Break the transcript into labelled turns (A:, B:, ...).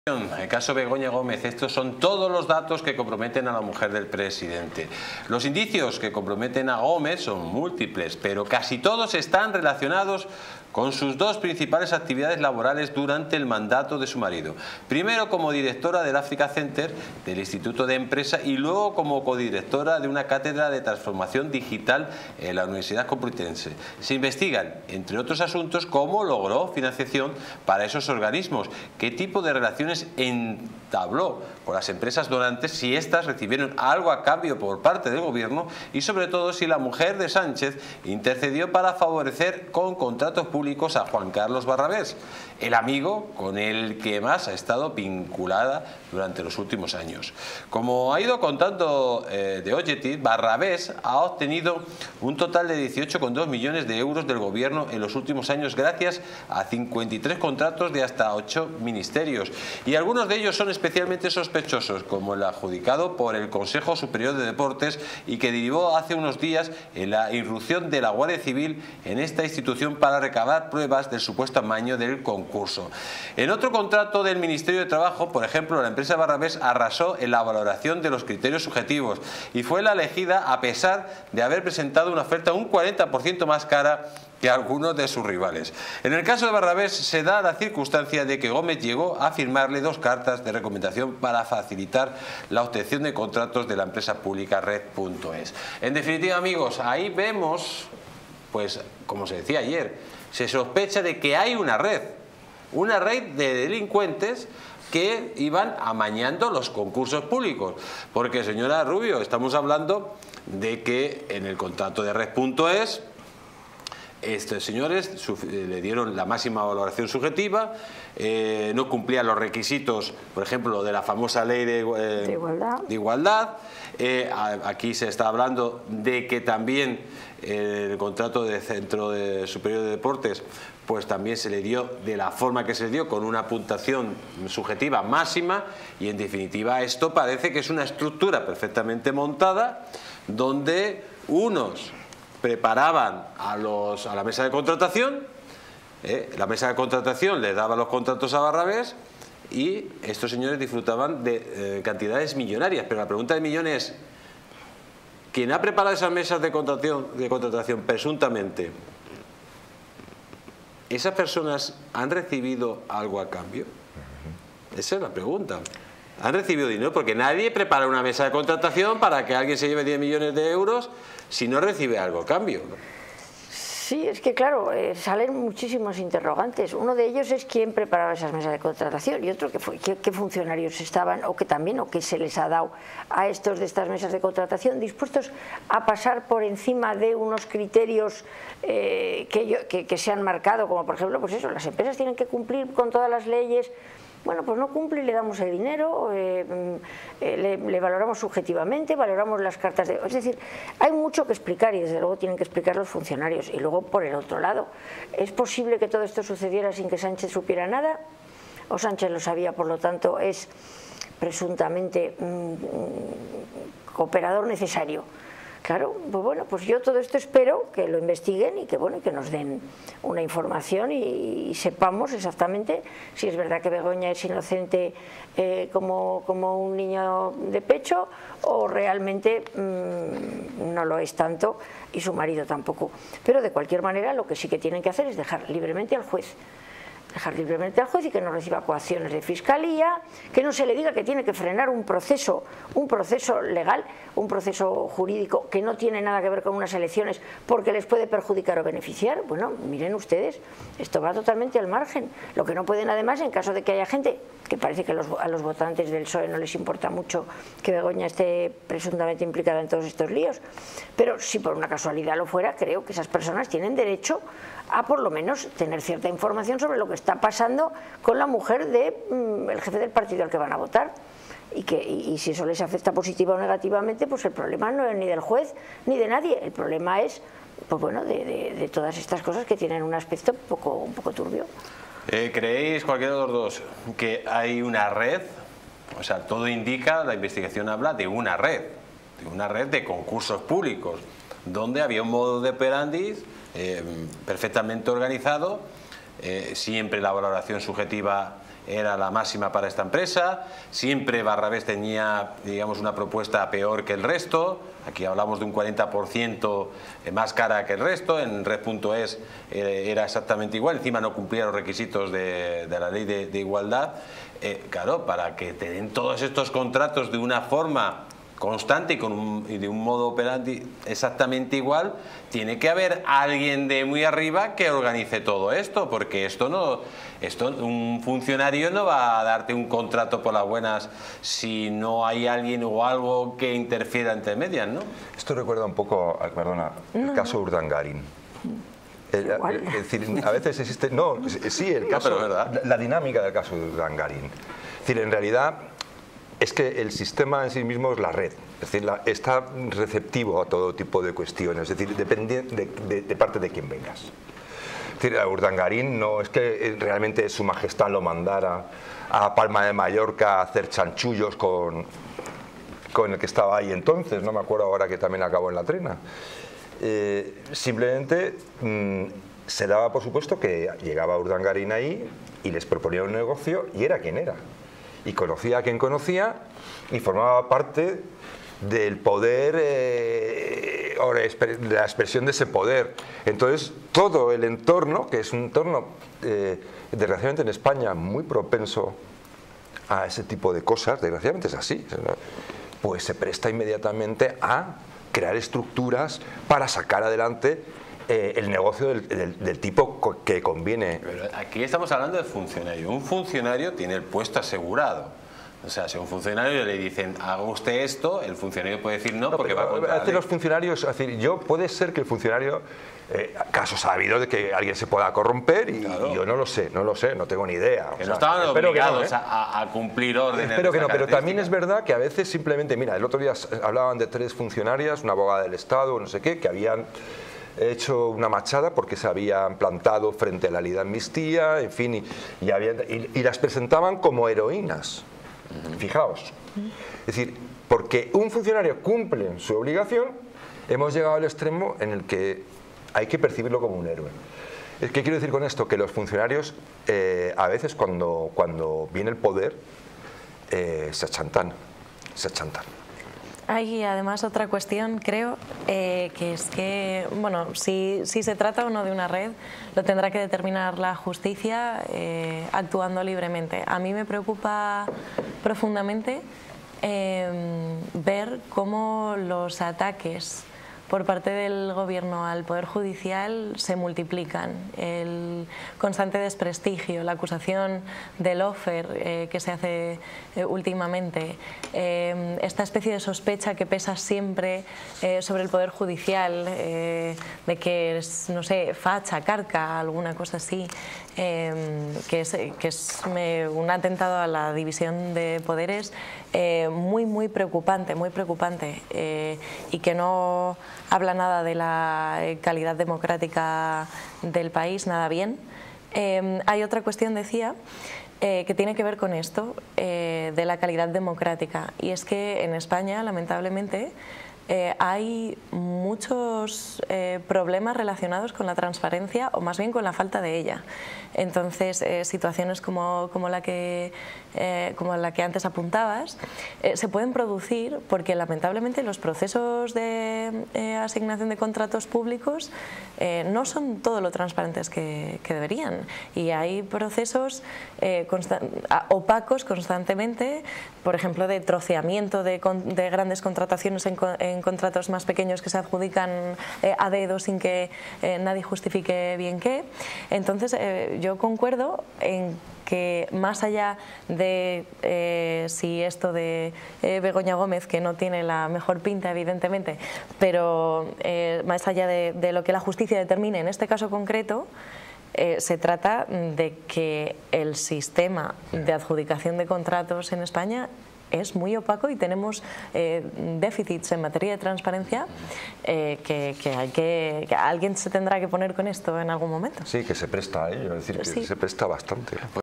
A: El caso Begoña Gómez, estos son todos los datos que comprometen a la mujer del presidente. Los indicios que comprometen a Gómez son múltiples, pero casi todos están relacionados con sus dos principales actividades laborales durante el mandato de su marido. Primero como directora del Africa Center del Instituto de Empresa y luego como codirectora de una cátedra de transformación digital en la Universidad Complutense. Se investigan, entre otros asuntos, cómo logró financiación para esos organismos, qué tipo de relaciones entabló con las empresas donantes, si éstas recibieron algo a cambio por parte del gobierno y sobre todo si la mujer de Sánchez intercedió para favorecer con contratos públicos a Juan Carlos Barrabés, el amigo con el que más ha estado vinculada durante los últimos años. Como ha ido contando The Objective, Barrabés ha obtenido un total de 18,2 millones de euros del gobierno en los últimos años gracias a 53 contratos de hasta 8 ministerios, y algunos de ellos son especialmente sospechosos, como el adjudicado por el Consejo Superior de Deportes y que derivó hace unos días en la irrupción de la Guardia Civil en esta institución para recabar pruebas del supuesto amaño del concurso. En otro contrato del Ministerio de Trabajo, por ejemplo, la empresa Barrabés arrasó en la valoración de los criterios subjetivos y fue la elegida a pesar de haber presentado una oferta un 40% más cara que algunos de sus rivales. En el caso de Barrabés se da la circunstancia de que Gómez llegó a firmarle 2 cartas de recomendación para facilitar la obtención de contratos de la empresa pública Red.es. En definitiva, amigos, ahí vemos, pues como se decía ayer, se sospecha de que hay una red de delincuentes que iban amañando los concursos públicos. Porque, señora Rubio, estamos hablando de que en el contrato de Red.es estos señores le dieron la máxima valoración subjetiva, no cumplían los requisitos, por ejemplo, de la famosa ley de igualdad. Aquí se está hablando de que también el contrato de Centro Superior de Deportes pues también se le dio de la forma que se le dio, con una puntuación subjetiva máxima, y en definitiva esto parece que es una estructura perfectamente montada donde unos preparaban a la mesa de contratación, la mesa de contratación les daba los contratos a Barrabés y estos señores disfrutaban de cantidades millonarias. Pero la pregunta de millón es, ¿quién ha preparado esas mesas de contratación presuntamente? ¿Esas personas han recibido algo a cambio? Esa es la pregunta. ¿Han recibido dinero? Porque nadie prepara una mesa de contratación para que alguien se lleve 10 millones de euros si no recibe algo a cambio.
B: Sí, es que claro, salen muchísimos interrogantes. Uno de ellos es quién preparaba esas mesas de contratación, y otro qué funcionarios estaban o qué se les ha dado a estos de estas mesas de contratación dispuestos a pasar por encima de unos criterios que se han marcado, como por ejemplo, pues eso, las empresas tienen que cumplir con todas las leyes. Bueno, pues no cumple y le damos el dinero, le valoramos subjetivamente, valoramos las cartas de... Es decir, hay mucho que explicar y desde luego tienen que explicar los funcionarios. Y luego, por el otro lado, ¿es posible que todo esto sucediera sin que Sánchez supiera nada? ¿O Sánchez lo sabía, por lo tanto es presuntamente cooperador necesario? Claro, pues bueno, pues yo todo esto espero que lo investiguen y que bueno, que nos den una información y sepamos exactamente si es verdad que Begoña es inocente como un niño de pecho, o realmente no lo es tanto y su marido tampoco. Pero de cualquier manera lo que sí que tienen que hacer es dejar libremente al juez. Y que no reciba coacciones de fiscalía, que no se le diga que tiene que frenar un proceso legal, un proceso jurídico que no tiene nada que ver con unas elecciones porque les puede perjudicar o beneficiar. Bueno, miren ustedes, esto va totalmente al margen. Lo que no pueden, además, en caso de que haya gente que parece que a los votantes del PSOE no les importa mucho que Begoña esté presuntamente implicada en todos estos líos, pero si por una casualidad lo fuera, creo que esas personas tienen derecho a por lo menos tener cierta información sobre lo que está pasando con la mujer del jefe del partido al que van a votar. Y si eso les afecta positiva o negativamente, pues el problema no es ni del juez ni de nadie. El problema es, pues bueno, de todas estas cosas que tienen un aspecto un poco turbio.
A: ¿Creéis, cualquiera de los dos, que hay una red? O sea, todo indica, la investigación habla de una red de concursos públicos, donde había un modo de operandi perfectamente organizado, siempre la valoración subjetiva era la máxima para esta empresa, siempre Barrabés tenía, digamos, una propuesta peor que el resto. Aquí hablamos de un 40% más cara que el resto, en Red.es era exactamente igual, encima no cumplía los requisitos de la ley de igualdad. Claro, para que te den todos estos contratos de una forma constante y de un modo operandi exactamente igual, tiene que haber alguien de muy arriba que organice todo esto, porque un funcionario no va a darte un contrato por las buenas si no hay alguien o algo que interfiera entre medias, ¿no?
C: Esto recuerda un poco, perdona, el caso Urdangarin. Es decir, a veces existe, el caso, la dinámica del caso de Urdangarin. Es decir, en realidad es que el sistema en sí mismo es la red, es decir, está receptivo a todo tipo de cuestiones, es decir, depende de parte de quien vengas. Es decir, a Urdangarin no es que realmente su majestad lo mandara a Palma de Mallorca a hacer chanchullos con el que estaba ahí entonces, no me acuerdo ahora que también acabó en la trena. Simplemente se daba por supuesto que llegaba Urdangarin ahí y les proponía un negocio y era quien era. Y conocía a quien conocía y formaba parte del poder o de la expresión de ese poder. Entonces todo el entorno, que es un entorno desgraciadamente en España muy propenso a ese tipo de cosas, desgraciadamente es así, pues se presta inmediatamente a crear estructuras para sacar adelante el negocio del tipo que conviene.
A: Pero aquí estamos hablando de funcionario. Un funcionario tiene el puesto asegurado. O sea, si a un funcionario le dicen haga usted esto, el funcionario puede decir no porque va contra la ley.
C: Los funcionarios, es decir, puede ser que el funcionario, casos ha habido de que alguien se pueda corromper y yo no lo sé, no tengo ni idea.
A: Que no estaban obligados a cumplir órdenes.
C: Espero que no, pero también es verdad que a veces simplemente, mira, el otro día hablaban de 3 funcionarias, una abogada del Estado, no sé qué, que habían hecho una machada porque se habían plantado frente a la ley de amnistía, en fin, y las presentaban como heroínas. Fijaos. Es decir, porque un funcionario cumple su obligación, hemos llegado al extremo en el que hay que percibirlo como un héroe. ¿Qué quiero decir con esto? Que los funcionarios a veces cuando viene el poder se achantan.
D: Hay además otra cuestión, creo, que es que, bueno, si se trata o no de una red, lo tendrá que determinar la justicia actuando libremente. A mí me preocupa profundamente ver cómo los ataques por parte del gobierno al Poder Judicial se multiplican. El constante desprestigio, la acusación de lawfare que se hace últimamente, esta especie de sospecha que pesa siempre sobre el Poder Judicial, de que es, no sé, facha, carca, alguna cosa así, que es un atentado a la división de poderes muy preocupante, y que no habla nada de la calidad democrática del país, nada bien. Hay otra cuestión, decía, que tiene que ver con esto, de la calidad democrática, y es que en España, lamentablemente, hay muchos problemas relacionados con la transparencia, o más bien con la falta de ella. Entonces, situaciones como la que antes apuntabas se pueden producir porque lamentablemente los procesos de asignación de contratos públicos no son todo lo transparentes que deberían, y hay procesos opacos constantemente, por ejemplo, de troceamiento de grandes contrataciones en contratos más pequeños que se adjudican a dedo sin que nadie justifique bien qué. Entonces, yo concuerdo en que más allá de si esto de Begoña Gómez, que no tiene la mejor pinta evidentemente, pero más allá de lo que la justicia determine en este caso concreto, se trata de que el sistema de adjudicación de contratos en España es muy opaco y tenemos déficits en materia de transparencia que alguien se tendrá que poner con esto en algún momento.
C: Sí, que se presta a ello, es decir, que se presta bastante.